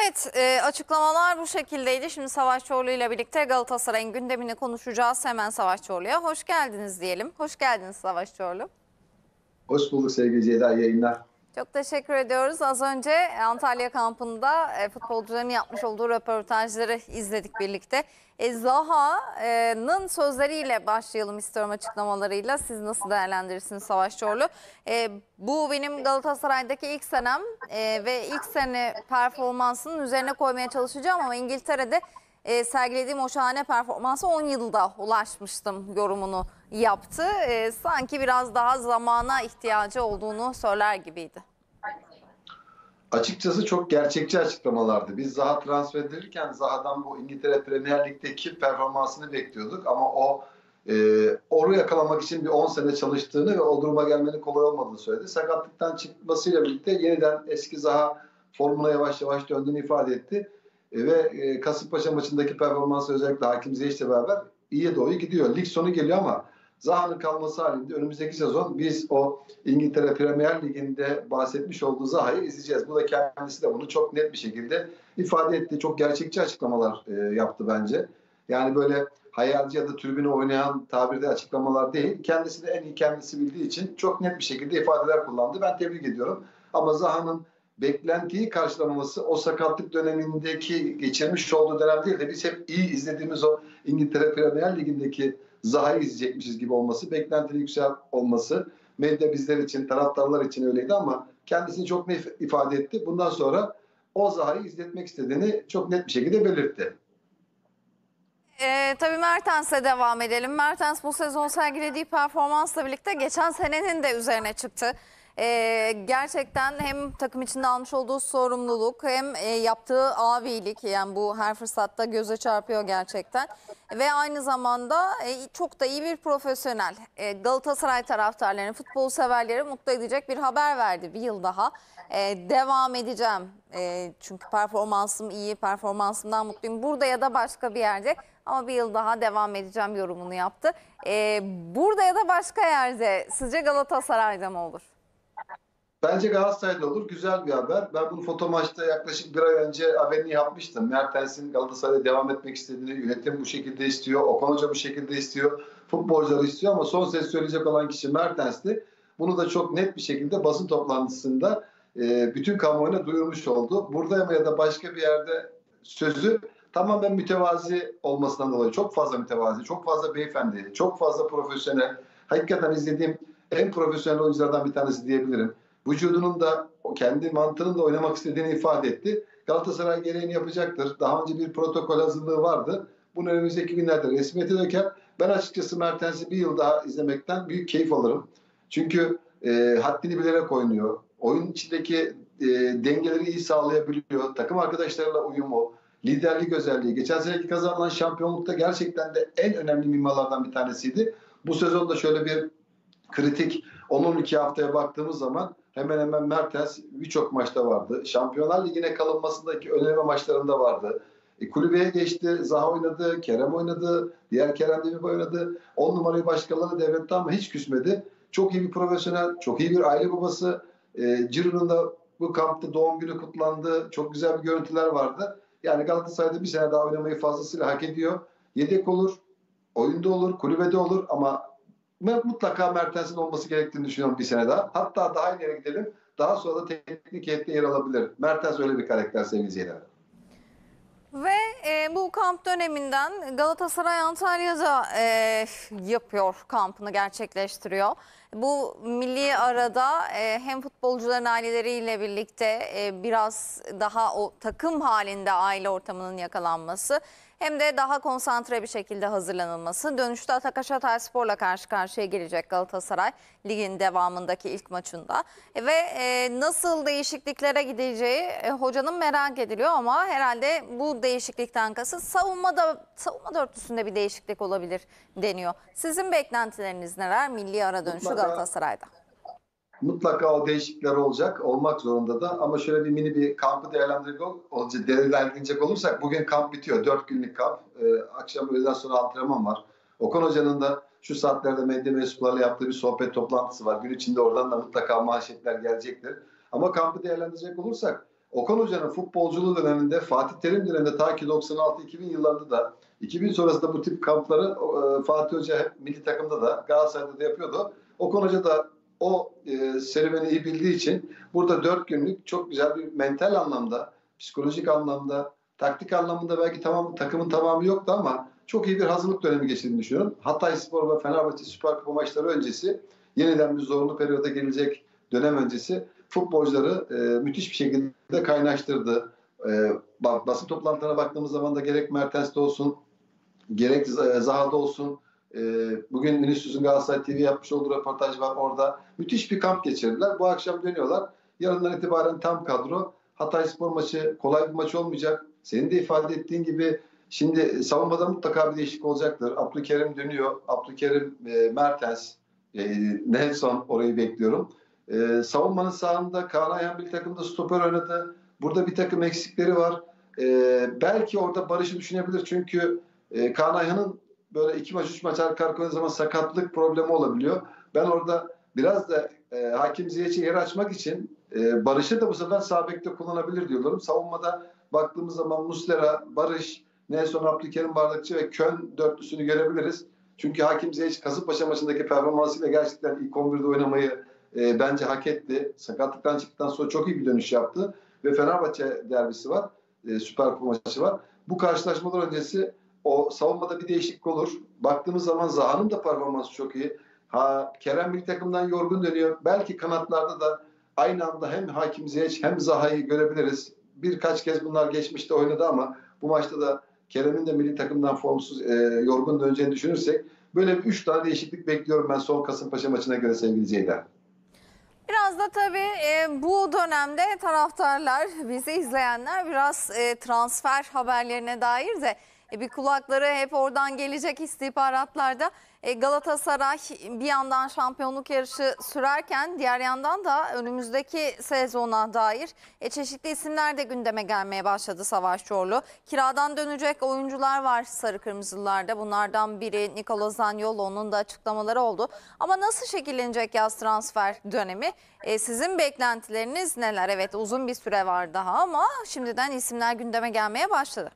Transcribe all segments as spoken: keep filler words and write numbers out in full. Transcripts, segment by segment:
Evet, e, açıklamalar bu şekildeydi. Şimdi Savaş Çorlu ile birlikte Galatasaray'ın gündemini konuşacağız. Hemen Savaş Çorlu'ya hoş geldiniz diyelim. Hoş geldiniz Savaş Çorlu. Hoş bulduk sevgili Ceyda, yayınlar. Çok teşekkür ediyoruz. Az önce Antalya kampında e, futbolcuların yapmış olduğu röportajları izledik birlikte. E, Zaha'nın sözleriyle başlayalım istiyorum, açıklamalarıyla. Siz nasıl değerlendirirsiniz Savaş Çorlu? E, bu benim Galatasaray'daki ilk senem e, ve ilk sene performansının üzerine koymaya çalışacağım ama İngiltere'de e, sergilediğim o şahane performansa on yılda ulaşmıştım yorumunu yaptı. E, sanki biraz daha zamana ihtiyacı olduğunu söyler gibiydi. Açıkçası çok gerçekçi açıklamalardı. Biz Zaha transfer edilirken Zaha'dan bu İngiltere Premier Lig'deki performansını bekliyorduk. Ama o e, onu yakalamak için bir on sene çalıştığını ve o duruma gelmenin kolay olmadığını söyledi. Sakatlıktan çıkmasıyla birlikte yeniden eski Zaha formuna yavaş yavaş döndüğünü ifade etti. E, ve e, Kasımpaşa maçındaki performansı özellikle Hakim Ziyech'le beraber iyiye doğru gidiyor. Lig sonu geliyor ama Zaha'nın kalması halinde önümüzdeki sezon biz o İngiltere Premier Ligi'nde bahsetmiş olduğu Zaha'yı izleyeceğiz. Bu da kendisi de bunu çok net bir şekilde ifade etti. Çok gerçekçi açıklamalar e, yaptı bence. Yani böyle hayalci ya da tribüne oynayan tabirde açıklamalar değil. Kendisi de en iyi kendisi bildiği için çok net bir şekilde ifadeler kullandı. Ben tebrik ediyorum. Ama Zaha'nın beklentiyi karşılamaması o sakatlık dönemindeki geçirmiş olduğu dönem değil de biz hep iyi izlediğimiz o İngiltere Premier Ligi'ndeki Zaha'yı izleyecekmişiz gibi olması, beklentinin yüksek olması medya bizler için, taraftarlar için öyleydi ama kendisini çok net ifade etti. Bundan sonra o Zaha'yı izletmek istediğini çok net bir şekilde belirtti. Ee, tabii Mertens'e devam edelim. Mertens bu sezon sergilediği performansla birlikte geçen senenin de üzerine çıktı. Ee, gerçekten hem takım içinde almış olduğu sorumluluk hem e, yaptığı abilik, yani bu her fırsatta göze çarpıyor gerçekten. Ve aynı zamanda e, çok da iyi bir profesyonel. E, Galatasaray taraftarlarını, futbol severleri mutlu edecek bir haber verdi bir yıl daha. E, devam edeceğim e, çünkü performansım iyi, performansımdan mutluyum. Burada ya da başka bir yerde ama bir yıl daha devam edeceğim yorumunu yaptı. E, burada ya da başka yerde sizce Galatasaray'da mı olur? Bence Galatasaray'da olur. Güzel bir haber. Ben bunu foto maçta yaklaşık bir ay önce haberini yapmıştım. Mertens'in Galatasaray'da devam etmek istediğini, yönetim bu şekilde istiyor. Okan Hoca bu şekilde istiyor. Futbolcular istiyor ama son ses söyleyecek olan kişi Mertens'ti. Bunu da çok net bir şekilde basın toplantısında e, bütün kamuoyuna duyurmuş oldu. Burada ya da başka bir yerde sözü tamamen mütevazi olmasından dolayı. Çok fazla mütevazi, çok fazla beyefendi, çok fazla profesyonel. Hakikaten izlediğim en profesyonel oyunculardan bir tanesi diyebilirim. Vücudunun da kendi mantığının da oynamak istediğini ifade etti. Galatasaray gereğini yapacaktır. Daha önce bir protokol hazırlığı vardı. Bunu önümüzdeki günlerde resmiyete döker. Ben açıkçası Mertens'i bir yıl daha izlemekten büyük keyif alırım. Çünkü e, haddini bilerek oynuyor. Oyun içindeki e, dengeleri iyi sağlayabiliyor. Takım arkadaşlarıyla uyumu, liderlik özelliği. Geçen seneki kazanılan şampiyonlukta gerçekten de en önemli mimarlardan bir tanesiydi. Bu sezonda şöyle bir kritik on on iki haftaya baktığımız zaman hemen hemen Mertens birçok maçta vardı. Şampiyonlar Ligi'ne kalınmasındaki önemli maçlarında vardı. E, kulübeye geçti, Zaha oynadı, Kerem oynadı, diğer Kerem Demirbay oynadı. on numarayı başkalarına devretti ama hiç küsmedi. Çok iyi bir profesyonel, çok iyi bir aile babası. E, Ciro'nun da bu kampta doğum günü kutlandı. Çok güzel bir görüntüler vardı. Yani Galatasaray'da bir sene daha oynamayı fazlasıyla hak ediyor. Yedek olur, oyunda olur, kulübede olur ama mutlaka Mertens'in olması gerektiğini düşünüyorum bir sene daha. Hatta daha ileri gidelim. Daha sonra da teknik heyette yer alabilir. Mertens öyle bir karakter sevgili izleyiciler. Ve e, bu kamp döneminden Galatasaray Antalya'da e, yapıyor, kampını gerçekleştiriyor. Bu milli arada e, hem futbolcuların aileleriyle birlikte e, biraz daha o takım halinde aile ortamının yakalanması hem de daha konsantre bir şekilde hazırlanılması. Dönüşte Ataş Hatayspor'la karşı karşıya gelecek Galatasaray ligin devamındaki ilk maçında. E, ve e, nasıl değişikliklere gideceği e, hocanın merak ediliyor ama herhalde bu değişiklikten kasıt savunmada, savunma dörtlüsünde bir değişiklik olabilir deniyor. Sizin beklentileriniz neler milli ara dönüşü mutlaka, Galatasaray'da? Mutlaka o değişiklikler olacak, olmak zorunda da ama şöyle bir mini bir kampı değerlendirecek, değerlendirecek olursak bugün kamp bitiyor. Dört günlük kamp. Ee, akşam öğleden sonra antrenman var. Okan Hoca'nın da şu saatlerde medya mensuplarıyla yaptığı bir sohbet toplantısı var. Gün içinde oradan da mutlaka manşetler gelecektir. Ama kampı değerlendirecek olursak Okan Hoca'nın futbolculuğu döneminde, Fatih Terim döneminde ta ki doksan altı iki bin yıllarında da, iki bin sonrasında bu tip kampları e, Fatih Hoca hep milli takımda da Galatasaray'da da yapıyordu. Okan Hoca da o e, serüveni iyi bildiği için burada dört günlük çok güzel bir mental anlamda, psikolojik anlamda, taktik anlamında belki tamam takımın tamamı yoktu ama çok iyi bir hazırlık dönemi geçirdiğini düşünüyorum. Hatayspor ve Fenerbahçe Süper Kupa maçları öncesi, yeniden bir zorlu periyoda gelecek dönem öncesi futbolcuları e, müthiş bir şekilde kaynaştırdı. E, basın toplantılarına baktığımız zaman da gerek Mertens'te olsun, gerek Zaha'da olsun, e, bugün Vinicius'un Galatasaray T V yapmış olduğu röportaj var orada. Müthiş bir kamp geçirdiler. Bu akşam dönüyorlar. Yarından itibaren tam kadro. Hatayspor maçı kolay bir maç olmayacak. Senin de ifade ettiğin gibi şimdi savunmada mutlaka bir değişiklik olacaktır. Abdülkerim dönüyor. Abdülkerim, e, Mertens, e, Nelson, orayı bekliyorum. E, savunmanın sağında Kaan Ayhan bir takımda stoper oynadı. Burada bir takım eksikleri var. E, belki orada Barış'ı düşünebilir. Çünkü e, Kaan Ayhan'ın böyle iki maç, üç maç arka arka oynadığı zaman sakatlık problemi olabiliyor. Ben orada biraz da e, Hakim Ziyech'e yer açmak için e, Barış'ı da bu sefer sağ bekte kullanabilir diyorlarım. Savunmada baktığımız zaman Muslera, Barış, Nelson, Abdülkerim Bardakçı ve Kön dörtlüsünü görebiliriz. Çünkü Hakim Ziyech Kasımpaşa maçındaki performansıyla gerçekten ilk on birde oynamayı e, bence hak etti. Sakatlıktan çıktıktan sonra çok iyi bir dönüş yaptı. Ve Fenerbahçe derbisi var. E, Süper Kupa maçı var. Bu karşılaşmalar öncesi o savunmada bir değişiklik olur. Baktığımız zaman Zaha'nın da performansı çok iyi. Ha, Kerem bir takımdan yorgun dönüyor. Belki kanatlarda da aynı anda hem Hakim Ziyech hem Zaha'yı görebiliriz. Birkaç kez bunlar geçmişte oynadı ama bu maçta da Kerem'in de milli takımdan formsuz, e, yorgun döneceğini düşünürsek böyle bir üç tane değişiklik bekliyorum ben son Kasımpaşa maçına göre sevgili Ceyda. Biraz da tabii e, bu dönemde taraftarlar, bizi izleyenler biraz e, transfer haberlerine dair de e, bir kulakları hep oradan gelecek istihbaratlarda. E, Galatasaray bir yandan şampiyonluk yarışı sürerken diğer yandan da önümüzdeki sezona dair e, çeşitli isimler de gündeme gelmeye başladı Savaş Çorlu. Kiradan dönecek oyuncular var sarı kırmızılarda. Bunlardan biri Nikola Zaniolo'nun da açıklamaları oldu. Ama nasıl şekillenecek yaz transfer dönemi? E, sizin beklentileriniz neler? Evet, uzun bir süre var daha ama şimdiden isimler gündeme gelmeye başladı.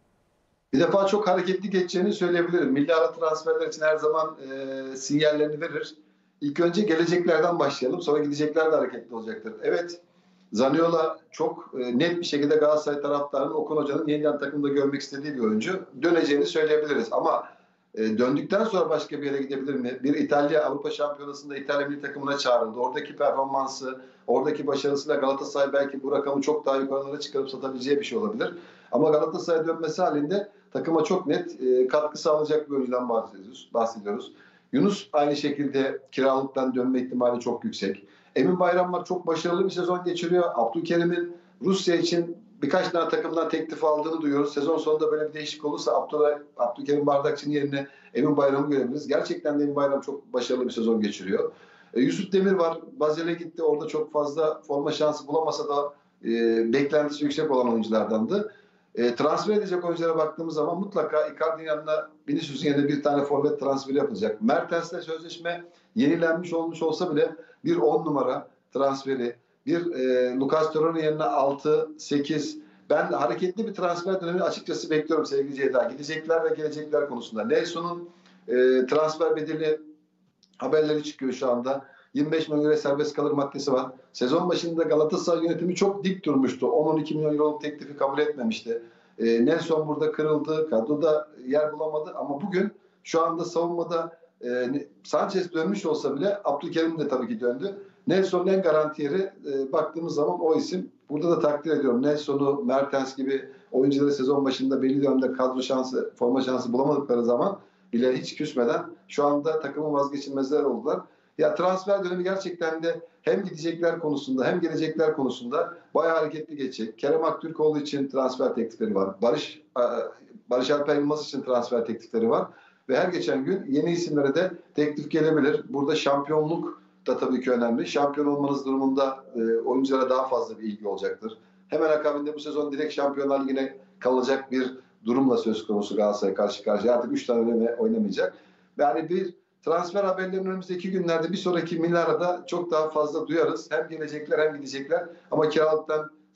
Bir defa çok hareketli geçeceğini söyleyebilirim. Milli ara transferler için her zaman e, sinyallerini verir. İlk önce geleceklerden başlayalım. Sonra gidecekler de hareketli olacaktır. Evet, Zaniola çok e, net bir şekilde Galatasaray taraftarının Okan Hoca'nın yeniden takımda görmek istediği bir oyuncu. Döneceğini söyleyebiliriz. Ama e, döndükten sonra başka bir yere gidebilir mi? Bir İtalya Avrupa Şampiyonası'nda İtalya milli takımına çağrıldı. Oradaki performansı, oradaki başarısıyla Galatasaray belki bu rakamı çok daha yukarılara çıkarıp satabileceği bir şey olabilir. Ama Galatasaray dönmesi halinde takıma çok net e, katkı sağlayacak bir oyuncudan bahsediyoruz. bahsediyoruz. Yunus aynı şekilde kiralıktan dönme ihtimali çok yüksek. Emin Bayramlar çok başarılı bir sezon geçiriyor. Abdülkerim'in Rusya için birkaç tane takımdan teklif aldığını duyuyoruz. Sezon sonunda böyle bir değişiklik olursa Abdülkerim, Abdülkerim Bardakçı'nın yerine Emin Bayram'ı görebiliriz. Gerçekten de Emin Bayram çok başarılı bir sezon geçiriyor. E, Yusuf Demir var. Bazel'e gitti. Orada çok fazla forma şansı bulamasa da e, beklentisi yüksek olan oyunculardandı. E, transfer edecek oyunculara baktığımız zaman mutlaka Icardi'nin yanına Vinicius'un yanına bir tane forvet transferi yapılacak. Mertens'le sözleşme yenilenmiş olmuş olsa bile bir on numara transferi, bir e, Lucas Torreira'nın yanına altı sekiz, ben hareketli bir transfer dönemi açıkçası bekliyorum sevgili Ceyda. Gidecekler ve gelecekler konusunda. Nelson'un e, transfer bedeli haberleri çıkıyor şu anda. yirmi beş milyon euro serbest kalır maddesi var. Sezon başında Galatasaray yönetimi çok dik durmuştu. on on iki milyon euroluk teklifi kabul etmemişti. E, Nelson burada kırıldı. Kadroda yer bulamadı. Ama bugün şu anda savunmada e, Sanchez dönmüş olsa bile Abdülkerim de tabii ki döndü. Nelson'un en garanti yeri e, baktığımız zaman o isim. Burada da takdir ediyorum. Nelson'u, Mertens gibi oyuncuları sezon başında belli dönemde kadro şansı, forma şansı bulamadıkları zaman bile hiç küsmeden şu anda takımın vazgeçilmezler oldular. Ya transfer dönemi gerçekten de hem gidecekler konusunda hem gelecekler konusunda bayağı hareketli geçecek. Kerem Aktürkoğlu için transfer teklifleri var. Barış Barış Alper Yılmaz için transfer teklifleri var. Ve her geçen gün yeni isimlere de teklif gelebilir. Burada şampiyonluk da tabii ki önemli. Şampiyon olmanız durumunda e, oyunculara daha fazla bir ilgi olacaktır. Hemen akabinde bu sezon direkt Şampiyonlar Ligi'ne kalacak bir durumla söz konusu Galatasaray karşı karşıya. Artık üç tane oynamaya, oynamayacak. Yani bir transfer haberlerinin önümüzdeki günlerde bir sonraki Milara'da çok daha fazla duyarız. Hem gelecekler hem gidecekler. Ama kiralıktan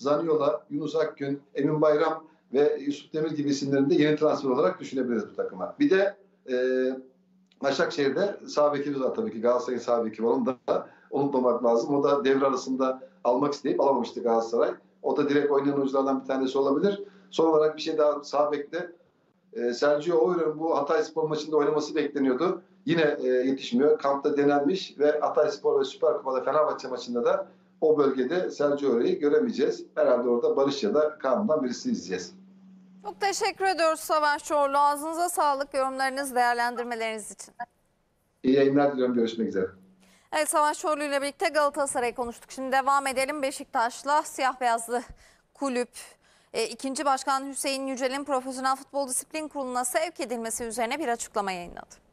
Zaniola, Yunus Akgün, Emin Bayram ve Yusuf Demir gibi isimlerin de yeni transfer olarak düşünebiliriz bu takıma. Bir de e, Başakşehir'de sağ bekimiz var tabii ki. Galatasaray'ın sağ beki var. Onu da unutmamak lazım. O da devre arasında almak isteyip alamamıştı Galatasaray. O da direkt oynayan oyunculardan bir tanesi olabilir. Son olarak bir şey daha sağ bekte. E, Sergio Aurer'in bu Hatayspor maçında oynaması bekleniyordu. Yine e, yetişmiyor. Kampta denenmiş ve Hatayspor ve Süper Kupa'da Fenerbahçe maçında da o bölgede Sergio Aurer'i göremeyeceğiz. Herhalde orada Barış ya da Kaan'dan birisi izleyeceğiz. Çok teşekkür ediyoruz Savaş Çorlu. Ağzınıza sağlık yorumlarınız, değerlendirmeleriniz için. İyi yayınlar diliyorum. Görüşmek üzere. Evet, Savaş Çorlu ile birlikte Galatasaray'ı konuştuk. Şimdi devam edelim Beşiktaş'la. Siyah beyazlı kulüp e, ikinci Başkan Hüseyin Yücel'in Profesyonel Futbol Disiplin Kurulu'na sevk edilmesi üzerine bir açıklama yayınladı.